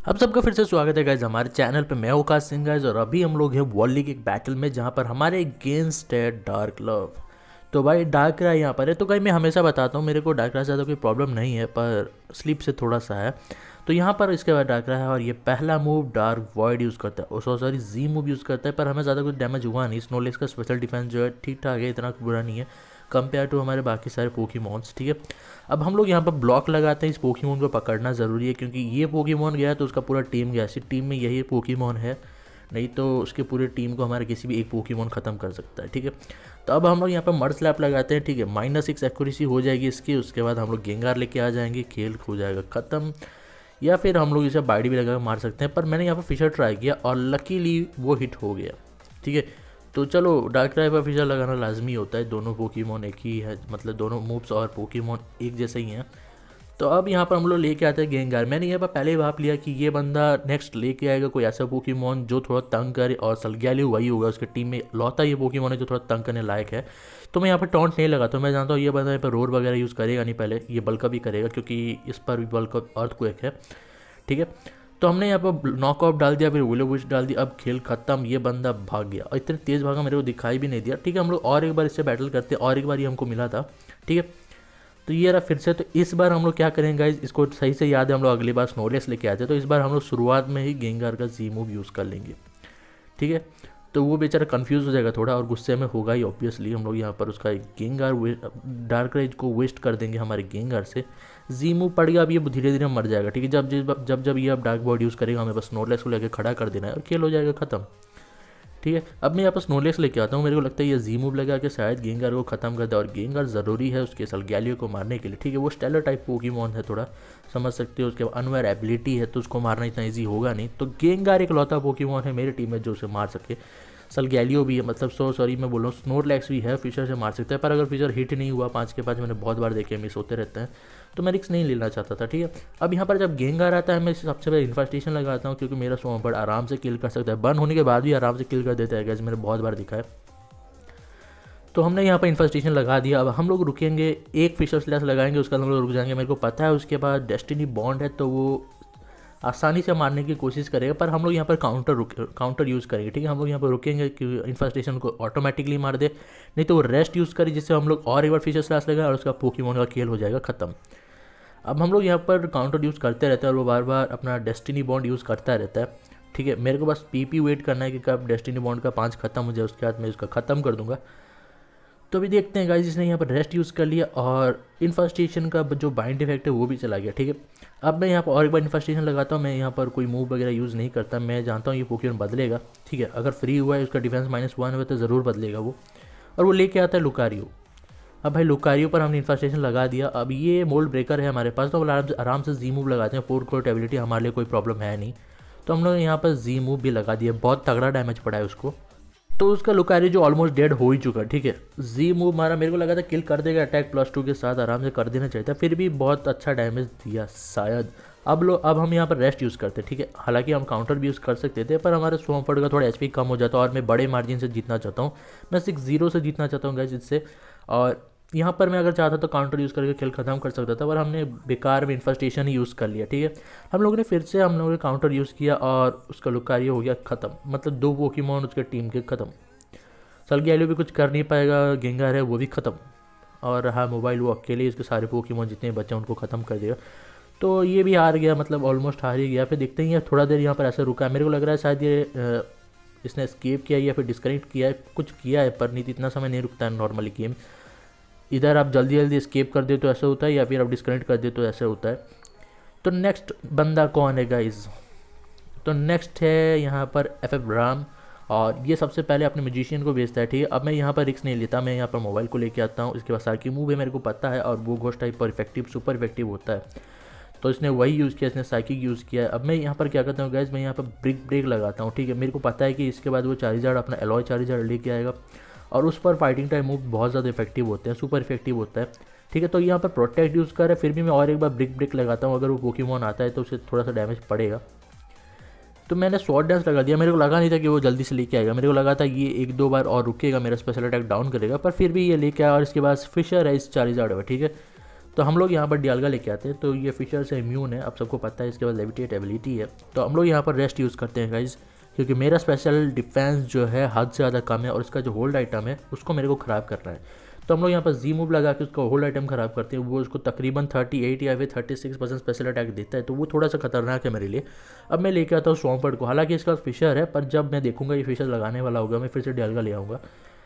आप सबका फिर से स्वागत है गाइज हमारे चैनल पे। मैं आकाश सिंह गाइज और अभी हम लोग हैं वर्ल्ड लीग एक बैटल में जहाँ पर हमारे अगेंस्ट है डार्क लव। तो भाई डार्क राय यहाँ पर है। तो गाइज मैं हमेशा बताता हूँ मेरे को डार्क राय से ज़्यादा कोई प्रॉब्लम नहीं है, पर स्लीप से थोड़ा सा है। तो यहाँ पर इसके बाद डार्क राय है और ये पहला मूव डार्क वॉइड यूज़ करता है, सॉरी जी मूव यूज़ करता है। पर हमें ज़्यादा कुछ डैमेज हुआ नहीं। स्नोलेक्स का स्पेशल डिफेंस जो है ठीक ठाक है, इतना बुरा नहीं है कंपेयर टू हमारे बाकी सारे पोकीमॉन्स। ठीक है, अब हम लोग यहाँ पर ब्लॉक लगाते हैं। इस पोकीमोन को पकड़ना ज़रूरी है क्योंकि ये पोकीमोन गया तो उसका पूरा टीम गया। इसी टीम में यही पोकीमोन है, नहीं तो उसके पूरे टीम को हमारे किसी भी एक पोकीमोन ख़त्म कर सकता है। ठीक है, तो अब हम लोग यहाँ पर मर्ड स्लैप लगाते हैं। ठीक है, -6 एक्यूरेसी हो जाएगी इसकी। उसके बाद हम लोग गेंगार लेके आ जाएंगे, खेल हो जाएगा ख़त्म। या फिर हम लोग इसे बाइडी भी लगा मार सकते हैं, पर मैंने यहाँ पर फिशर ट्राई किया और लकीली वो हिट हो गया। ठीक है, तो चलो डार्क राय पर फिशर लगाना लाजमी होता है। दोनों पोकीमोन एक ही है, मतलब दोनों मूव्स और पोकीमोन एक जैसे ही हैं। तो अब यहाँ पर हम लोग लेके आते हैं गेंगार। मैंने यहाँ पर पहले ही भाप लिया कि ये बंदा नेक्स्ट लेके आएगा कोई ऐसा पोकीमोन जो थोड़ा तंग करे, और सलग्यालियो वही होगा उसके टीम में लौता ये पोकीमोन है जो थोड़ा तंग करने लायक है। तो मैं यहाँ पर टॉन्ट नहीं लगाता हूँ। मैं जानता हूँ ये बंदा यहाँ पर रोर वगैरह यूज़ करेगा नहीं, पहले ये बल्का भी करेगा क्योंकि इस पर भी बल्क अर्थक्वेक है। ठीक है, तो हमने यहाँ पर नॉकआउट डाल दिया, फिर विलो विश डाल दिया। अब खेल खत्म, ये बंदा भाग गया और इतने तेज़ भागा मेरे को दिखाई भी नहीं दिया। ठीक है, हम लोग और एक बार इससे बैटल करते, और एक बार ये हमको मिला था। ठीक है, तो ये रहा फिर से। तो इस बार हम लोग क्या करेंगे गाइस, इसको सही से याद है, हम लोग अगली बार स्नोलेस लेके आते हैं। तो इस बार हम लोग शुरुआत में ही गेंगार का जी मूव यूज़ कर लेंगे। ठीक है, तो वो बेचारा कंफ्यूज हो जाएगा थोड़ा और गुस्से में होगा ही ऑब्वियसली। हम लोग यहाँ पर उसका एक गेंगार डार्क रेज को वेस्ट कर देंगे हमारे गेंगार से। जी मूव पड़ गया, अब ये धीरे धीरे मर जाएगा। ठीक है, जब ये अब डार्क बॉड यूज़ करेगा हमें बस स्नोलेस को लेकर खड़ा कर देना है और खेल हो जाएगा ख़त्म। ठीक है, अब मैं यहाँ पर स्नोलेस लेके आता हूँ। मेरे को लगता है ये जी मूव लगा के शायद गेंगार को ख़त्म कर दे, और गेंगार ज़रूरी है उसके सलग्यालियो को मारने के लिए। ठीक है, वो स्टेलर टाइप पोकीमोन है, थोड़ा समझ सकते हो। उसके अनवेयर एबिलिटी है तो उसको मारना इतना ईजी होगा नहीं। तो गेंगार एक लौता पोकीमोन है मेरी टीम में जो उसे मार सके। सलग्यालियो भी है, मतलब सॉरी मैं बोल रहा हूँ स्नोरलैक्स भी है, फिशर से मार सकता है। पर अगर फिशर हिट नहीं हुआ 5 के 5, मैंने बहुत बार देखे मिस होते रहते हैं, तो मैं रिक्स नहीं लेना चाहता था। ठीक है, अब यहाँ पर जब गेंगार आता है मैं सबसे पहले इन्फेस्टेशन लगाता हूँ क्योंकि मेरा स्वॉम्पर्ड आराम से किल कर सकता है। बर्न होने के बाद भी आराम से किल कर देता है गैस, मैंने बहुत बार दिखा है। तो हमने यहाँ पर इन्फेस्टेशन लगा दिया। अब हम लोग रुकेंगे, एक फिशर स्लैश लगाएंगे, उसके बाद हम लोग रुक जाएंगे। मेरे को पता है उसके बाद डेस्टिनी बॉन्ड है तो वो आसानी से मारने की कोशिश करेगा, पर हम लोग यहाँ पर काउंटर यूज़ करेंगे। ठीक है, हम लोग यहाँ पर रुकेंगे कि इन्फेस्टेशन को ऑटोमेटिकली मार दे, नहीं तो वो रेस्ट यूज़ करे जिससे हम लोग और एक बार फिशर स्लैश लगाए और उसका पोकीमोन का खेल हो जाएगा ख़त्म। अब हम लोग यहाँ पर काउंटर यूज़ करते रहते हैं और वो बार बार अपना डेस्टिनी बॉन्ड यूज़ करता रहता है। ठीक है, मेरे को बस पीपी वेट करना है कि कब डेस्टिनी बॉन्ड का 5 खत्म हो जाए, उसके बाद मैं उसका ख़त्म कर दूंगा। तो अभी देखते हैं गाइस, इसने यहाँ पर रेस्ट यूज़ कर लिया और इन्फेस्टेशन का जो बाइंड इफेक्ट है वो भी चला गया। ठीक है, अब मैं यहाँ पर और एक बार इन्फेस्टेशन लगाता हूँ। मैं यहाँ पर कोई मूव वगैरह यूज़ नहीं करता, मैं जानता हूँ ये पोकेमॉन बदलेगा। ठीक है, अगर फ्री हुआ है उसका डिफेंस -1 हुआ तो ज़रूर बदलेगा वो, और वो लेके आता है लुकारियो। अब भाई लुकारियो पर हमने इन्फेस्टेशन लगा दिया। अब ये मोल्ड ब्रेकर है हमारे पास, तो हम आराम से जी मूव लगाते हैं। 4 कोर एबिलिटी हमारे लिए कोई प्रॉब्लम है नहीं, तो हम लोग यहाँ पर जी मूव भी लगा दिया। बहुत तगड़ा डैमेज पड़ा है उसको, तो उसका लुकारी जो ऑलमोस्ट डेड हो ही चुका है। ठीक है, जी मूव मारा, मेरे को लगा था किल कर देगा अटैक +2 के साथ, आराम से कर देना चाहिए था, फिर भी बहुत अच्छा डैमेज दिया शायद। अब हम यहाँ पर रेस्ट यूज़ करते हैं। ठीक है, हालांकि हम काउंटर भी यूज़ कर सकते थे, पर हमारे स्वॉम्पर्ड का थोड़ा एचपी कम हो जाता और मैं बड़े मार्जिन से जीतना चाहता हूँ। मैं 6-0 से जीतना चाहता हूँ गाइस इससे, और यहाँ पर मैं अगर चाहता तो काउंटर यूज़ करके खेल खत्म कर सकता था, पर हमने बेकार में इन्फेस्टेशन ही यूज़ कर लिया। ठीक है, हम लोगों ने फिर से काउंटर यूज़ किया और उसका लुकारियो हो गया ख़त्म, मतलब 2 पोकेमॉन उसके टीम के ख़त्म। सलग्यालियो भी कुछ कर नहीं पाएगा, गेंगार है वो भी ख़त्म, और हाँ मोबाइल वो अकेले इसके सारे पोकेमॉन जितने बच्चे उनको ख़त्म कर देगा। तो ये भी हार गया, मतलब ऑलमोस्ट हार ही गया। फिर देखते ही थोड़ा देर यहाँ पर ऐसे रुका है, मेरे को लग रहा है शायद ये इसने एस्केप किया या फिर डिस्कनेक्ट किया है, कुछ किया है, पर नहीं इतना समय नहीं रुकता है नॉर्मली गेम। इधर आप जल्दी जल्दी एस्केप कर दे तो ऐसा होता है, या फिर आप डिस्कनेक्ट कर दे तो ऐसा होता है। तो नेक्स्ट बंदा कौन है गाइज? तो नेक्स्ट है यहाँ पर FF राम, और ये सबसे पहले अपने म्यूजिशियन को भेजता है। ठीक है, अब मैं यहाँ पर रिक्स नहीं लेता, मैं यहाँ पर मोबाइल को लेके आता हूँ। इसके बाद सार्की मूव है मेरे को पता है, और वो घोस्ट टाइप पर इफेक्टिव सुपर इफेक्टिव होता है, तो इसने वही यूज़ किया, इसने साइकिक यूज़ किया है। अब मैं यहाँ पर क्या करता हूँ गाइज, मैं यहाँ पर ब्रेक लगाता हूँ। ठीक है, मेरे को पता है कि इसके बाद वो चार्जर अपना एलॉय चार्जर लेके आएगा, और उस पर फाइटिंग टाइम मूव बहुत ज़्यादा इफेक्टिव होते हैं, सुपर इफेक्टिव होता है। ठीक है, तो यहाँ पर प्रोटेक्ट यूज़ कर है, फिर भी मैं और एक बार ब्रेक लगाता हूँ। अगर वो पोकेमॉन आता है तो उसे थोड़ा सा डैमेज पड़ेगा, तो मैंने शॉर्ट डांस लगा दिया। मेरे को लगा नहीं था कि वो जल्दी से लेके आएगा, मेरे को लगा था ये 1-2 बार और रुकेगा, मेरा स्पेशल अटैक डाउन करेगा, पर फिर भी ये लेके आया। और इसके बाद फिशर है इस चार्जर में। ठीक है, तो हम लोग यहाँ पर डियाल्गा लेके आते हैं। तो ये फिशर से इम्यून है, अब सबको पता है, इसके बाद लेविटेट एबिलिटी है। तो हम लोग यहाँ पर रेस्ट यूज़ करते हैं गाइज, क्योंकि मेरा स्पेशल डिफेंस जो है हद से ज़्यादा कम है और इसका जो होल्ड आइटम है उसको मेरे को ख़राब करना है। तो हम लोग यहाँ पर जी मूव लगा के उसका होल्ड आइटम ख़राब करते हैं। वो उसको तकरीबन 38 या फिर 36% स्पेशल अटैक देता है, तो वो थोड़ा सा खतरनाक है मेरे लिए। अब मैं लेके आता हूँ स्वॉम्पर्ड को, हालांकि इसका फिशर है, पर जब मैं देखूंगा ये फिशर लगाने वाला होगा मैं फिर से डियाल्गा ले आऊँगा।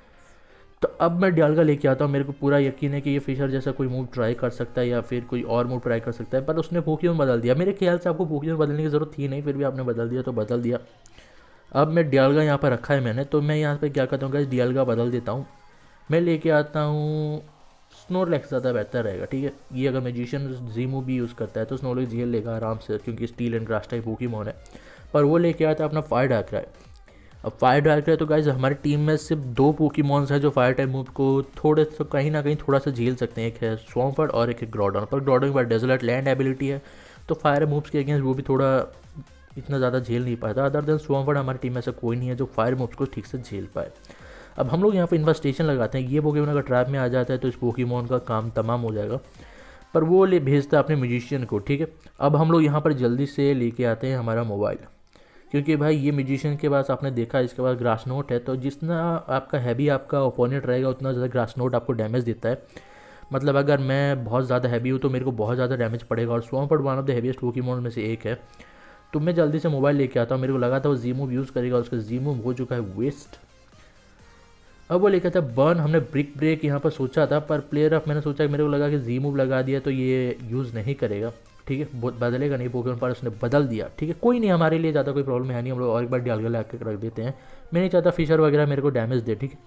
तो अब मैं डियाल्गा लेके आता हूँ, मेरे को पूरा यकीन है कि ये फिशर जैसा कोई मूव ट्राई कर सकता है या फिर कोई और मूव ट्राई कर सकता है, पर उसने पोकेमॉन बदल दिया। मेरे ख्याल से आपको पोकेमॉन बदलने की ज़रूरत थी नहीं, फिर भी आपने बदल दिया तो बदल दिया। अब मैं डियाल्गा यहाँ पर रखा है मैंने, तो मैं यहाँ पे क्या करता हूँ गाइस, डियाल्गा बदल देता हूँ। मैं लेके आता हूँ स्नोरलैक्स, ज़्यादा बेहतर रहेगा, ठीक है। ये अगर मैजिशियन जीमू भी यूज़ करता है तो स्नोरलैक्स झेल लेगा आराम से, क्योंकि steel and grass type Pokemon है। पर वो लेके आता है अपना फायर डार्कराय। अब फायर डार्कराय तो गाइस हमारी टीम में सिर्फ 2 पोकेमॉन्स हैं जो फायर टाइप मूव को थोड़े तो कहीं ना कहीं थोड़ा सा झेल सकते हैं, एक है स्वॉम्पर्ड और एक है ग्रोडॉन। पर ग्रोडॉन के बाद डेजर्ट लैंड एबिलिटी है, तो फायर मूव्स के अगेंस्ट वो भी थोड़ा इतना ज़्यादा झेल नहीं पाता। अदर देन स्वॉम्पर्ड हमारी टीम में ऐसा कोई नहीं है जो फायर मूव्स को ठीक से झेल पाए। अब हम लोग यहाँ पे इन्वेस्टिगेशन लगाते हैं, ये पोकेमॉन अगर ट्रैप में आ जाता है तो इस पोकेमॉन का काम तमाम हो जाएगा, पर वो ले भेजता है अपने म्यूजिशियन को, ठीक है। अब हम लोग यहाँ पर जल्दी से लेके आते हैं हमारा मोबाइल, क्योंकि भाई ये म्यूजिशियन के पास आपने देखा इसके पास ग्रास नोट है, तो जितना आपका हैवी आपका ओपोनेंट रहेगा उतना ज़्यादा ग्रास नोट आपको डैमेज देता है। मतलब अगर मैं बहुत ज़्यादा हैवी हूँ तो मेरे को बहुत ज़्यादा डैमेज पड़ेगा, और Swampert one of the heaviest Pokemon में से एक है। तो मैं जल्दी से मोबाइल लेके आता हूँ, मेरे को लगा था वो जी मूव यूज़ करेगा, उसका जी मूव हो चुका है वेस्ट। अब वो लेकर था बर्न, हमने ब्रिक ब्रेक यहाँ पर सोचा था, पर प्लेयर ऑफ मैंने सोचा कि मेरे को लगा कि जी मूव लगा दिया तो ये यूज़ नहीं करेगा, ठीक है, बदलेगा नहीं पोकेमॉन, पर उसने बदल दिया, ठीक है। कोई नहीं, हमारे लिए ज़्यादा कोई प्रॉब्लम है नहीं, हम लोग और एक बार डियाल्गा ला के रख देते हैं। मैं नहीं चाहता फिशर वगैरह मेरे को डैमेज दे, ठीक है।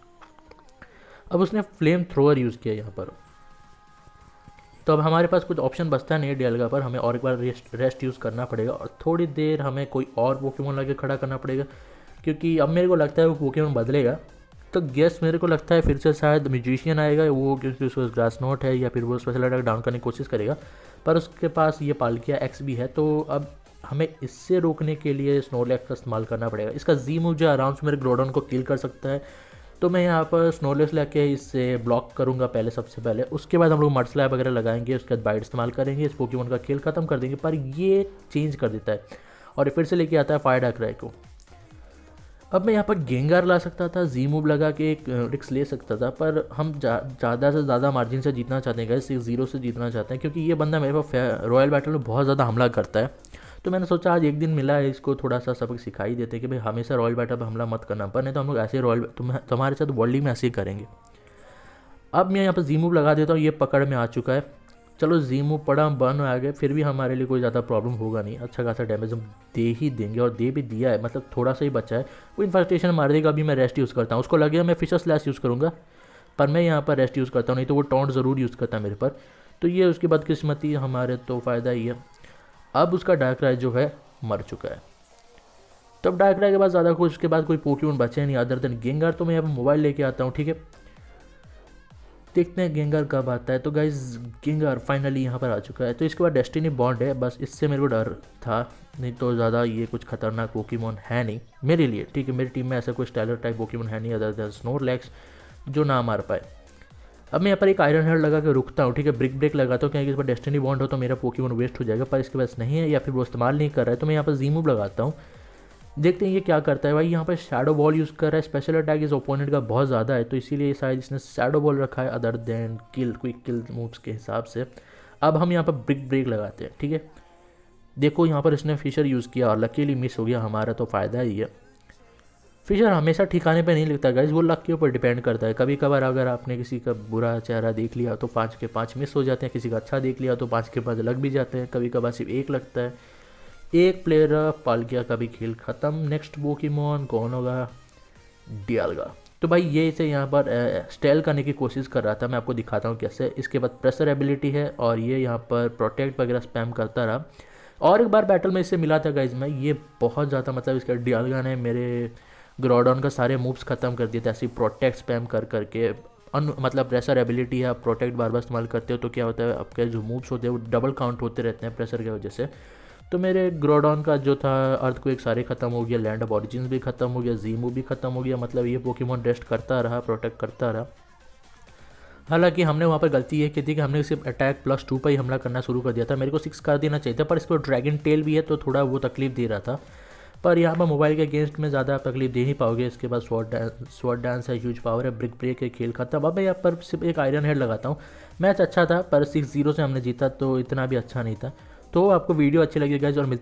अब उसने फ्लेम थ्रोअर यूज़ किया यहाँ पर, तो अब हमारे पास कुछ ऑप्शन बचता नहीं है डियाल्गा पर, हमें और एक बार रेस्ट यूज़ करना पड़ेगा और थोड़ी देर हमें कोई और पोकेमॉन लाके खड़ा करना पड़ेगा, क्योंकि अब मेरे को लगता है वो पोकेमॉन बदलेगा। तो गेस मेरे को लगता है फिर से शायद म्यूजिशियन आएगा वो, क्योंकि उसको ग्रास नोट है, या फिर वो स्पेशल अटैक डाउन करने की कोशिश करेगा, पर उसके पास ये पालकिया एक्स भी है। तो अब हमें इससे रोकने के लिए स्नोरलैक्स का इस्तेमाल करना पड़ेगा। इसका जी मूव जो आराम से मेरे ग्रोडॉन को किल कर सकता है, तो मैं यहाँ पर स्नोरलैक्स लेके इससे ब्लॉक करूँगा पहले, सबसे पहले। उसके बाद हम लोग मड स्लैप वगैरह लगाएंगे, उसके बाद बाइट इस्तेमाल करेंगे, इस पोकेमॉन का किल खत्म कर देंगे। पर ये चेंज कर देता है और फिर से लेके आता है फायर डार्कराय को। अब मैं यहाँ पर गेंगार ला सकता था, जी मूव लगा के एक रिक्स ले सकता था, पर हम ज़्यादा से ज़्यादा मार्जिन से जीतना चाहते हैं गाइस, 6-0 से जीतना चाहते हैं, क्योंकि ये बंदा मेरे पास रॉयल बैटल में बहुत ज़्यादा हमला करता है। तो मैंने सोचा आज एक दिन मिला है, इसको थोड़ा सा सबक सिखाई देते कि भाई हमेशा रॉयल बैटल पर हमला मत करना, पर नहीं तो हम लोग ऐसे तुम्हारे साथ वर्ल्ड में ऐसे ही करेंगे। अब मैं यहाँ पर जी मूव लगा देता हूँ, ये पकड़ में आ चुका है। चलो जी मूव पड़ा, हम बर्न आ गए, फिर भी हमारे लिए कोई ज़्यादा प्रॉब्लम होगा नहीं, अच्छा खासा डैमेज हम दे ही देंगे, और दे भी दिया है, मतलब थोड़ा सा ही बचा है। वो इन्फेक्टेशन मार देगा। अभी मैं रेस्ट यूज़ करता हूँ, उसको लगेगा मैं फिशर स्लैश यूज़ करूँगा, पर मैं यहाँ पर रेस्ट यूज़ करता हूँ, नहीं तो वो टॉन्ट ज़रूर यूज़ करता है मेरे पर। तो ये उसकी बदकिस्मती, हमारे तो फ़ायदा ही है। अब उसका डार्कराय जो है मर चुका है। तब डार्कराय के बाद ज़्यादा कुछ उसके बाद कोई पोकेमॉन बचे नहीं अदर देन गेंगार। तो मैं यहाँ पर मोबाइल लेके आता हूँ, ठीक है, देखते हैं गेंगार कब आता है। तो गाइज गेंगार फाइनली यहाँ पर आ चुका है। तो इसके बाद डेस्टिनी बॉन्ड है, बस इससे मेरे को डर था, नहीं तो ज़्यादा ये कुछ खतरनाक पोकेमॉन है नहीं मेरे लिए, ठीक है। मेरी टीम में ऐसा कोई स्टाइलर टाइप पोकेमॉन है नहीं अदर देन स्नोरलैक्स जो ना मार पाए। अब मैं यहाँ पर एक आयरन हेड लगा के रुकता हूँ, ठीक है, ब्रिक ब्रेक लगाता हूँ, क्योंकि इस पर डेस्टिनी बॉन्ड हो तो मेरा पोकेमॉन वेस्ट हो जाएगा, पर इसके पास नहीं है या फिर वो इस्तेमाल नहीं कर रहा है। तो मैं यहाँ पर जी मूव लगाता हूँ, देखते हैं ये क्या करता है। भाई यहाँ पर शैडो बॉल यूज़ कर रहा है, स्पेशल अटैक इस ओपोनेंट का बहुत ज़्यादा है, तो इसीलिए शायद इसने शैडो बॉल रखा है other than kill quick kill moves के हिसाब से। अब हम यहाँ पर ब्रिक ब्रेक लगाते हैं, ठीक है। देखो यहाँ पर इसने फिशर यूज़ किया और लकीली मिस हो गया, हमारा तो फ़ायदा ही है। फिशर हमेशा ठिकाने पे नहीं लगता गाइज, वो लक के ऊपर डिपेंड करता है। कभी कभार अगर आपने किसी का बुरा चेहरा देख लिया तो 5 के 5 मिस हो जाते हैं, किसी का अच्छा देख लिया तो 5 के 5 लग भी जाते हैं, कभी कभार सिर्फ एक लगता है। एक प्लेयर पालकिया का भी खेल ख़त्म। नेक्स्ट पोकेमॉन कौन होगा? डियाल्गा। तो भाई ये इसे यहाँ पर स्टेल करने की कोशिश कर रहा था, मैं आपको दिखाता हूँ कैसे। इसके बाद प्रेशर एबिलिटी है और ये यहाँ पर प्रोटेक्ट वगैरह स्पैम करता रहा। और एक बार बैटल में इससे मिला था गाइज मैं, ये बहुत ज़्यादा मतलब इसका डियाल्गा ने मेरे ग्रोडॉन का सारे मूव्स ख़त्म कर दिए थे ऐसे प्रोटेक्ट स्पैम कर करके। मतलब प्रेशर एबिलिटी है, आप प्रोटेक्ट बार बार इस्तेमाल करते हो तो क्या होता है, आपके जो मूव्स होते हैं वो डबल काउंट होते रहते हैं प्रेशर की वजह से। तो मेरे ग्रोडॉन का जो था अर्थक्वेक सारे ख़त्म हो गया, लैंड ऑफ ऑरिजिन्स भी ख़त्म हो गया, जीमू भी ख़त्म हो गया। मतलब ये पोकेमॉन रेस्ट करता रहा, प्रोटेक्ट करता रहा। हालांकि हमने वहाँ पर गलती ये की थी कि हमने सिर्फ अटैक +2 पर ही हमला करना शुरू कर दिया था। मेरे को 6 कर देना चाहिए था, पर इसको ड्रैगन टेल भी है तो थोड़ा वो तकलीफ दे रहा था। पर यहाँ पर मोबाइल के अगेंस्ट में ज़्यादा आप तकलीफ दे नहीं पाओगे। इसके बाद स्वॉर्ड डांस है, ह्यूज पावर है, ब्रिक ब्रेक है, खेल खत्म। अब मैं यहाँ पर सिर्फ एक आयरन हेड लगाता हूँ। मैच अच्छा था पर 6-0 से हमने जीता तो इतना भी अच्छा नहीं था। तो आपको वीडियो अच्छी लगी गाइस और मिलते